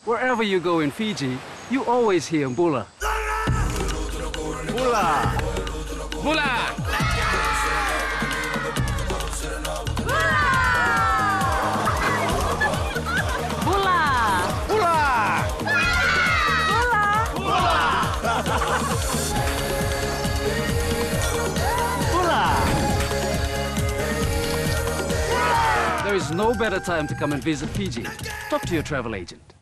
Wherever you go in Fiji, you always hear Mbula. Mbula! Mbula! There is no better time to come and visit Fiji. Talk to your travel agent.